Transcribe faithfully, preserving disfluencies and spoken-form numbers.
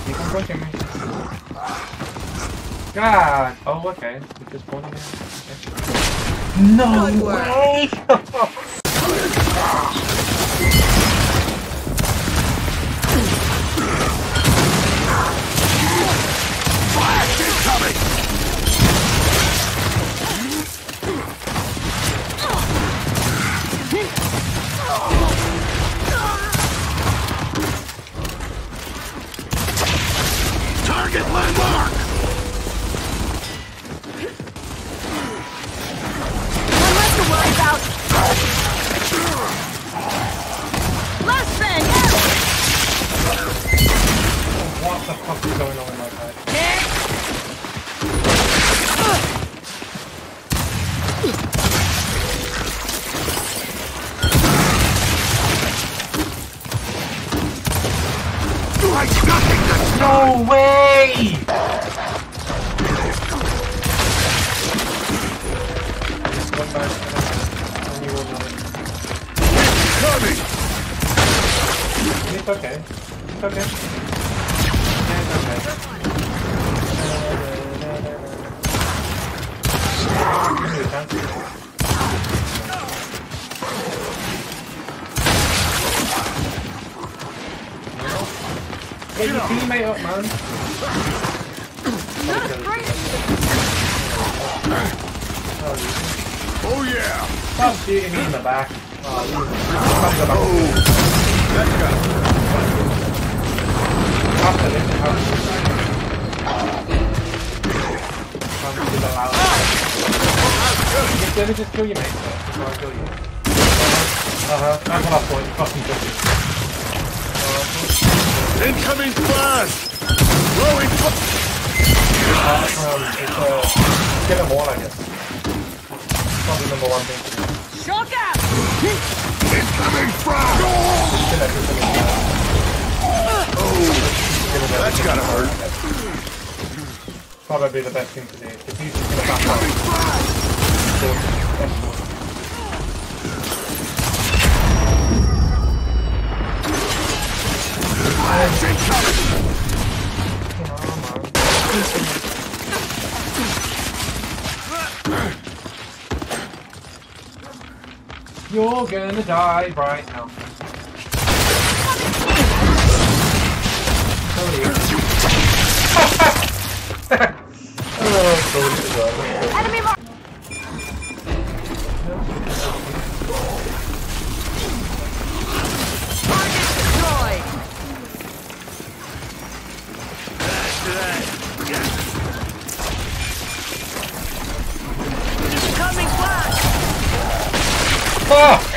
Keep on pushing me. God! Oh, okay. You just pulled him in. Okay. No way! Flash incoming! Target landmark! One less to worry about. Last thing! What the fuck is going on in my head? Like nothing that's No way! Just one back. And you will know it. coming! It's okay. It's okay. It's okay. Give me a chance. Get your teammate up, man. Oh yeah! Stop shooting me in the back. Oh, you. Come to the back. Let's go! After this, how to Come to the loud. Just let me just kill you, mate. Before I kill you. Uh-huh. That's what I thought. You fucking took it. Incoming flash! Throwing flash! Uh, um, it's uh, get them all, I guess. Probably number one thing to do. Shock out! Incoming flash! Kill everything in there. Oh, that's gotta hurt. Probably the best thing to do. If he's just gonna back up. Flash incoming! You're gonna die right now. Oh, Enemy mark! Target destroyed! Incoming flash! oh!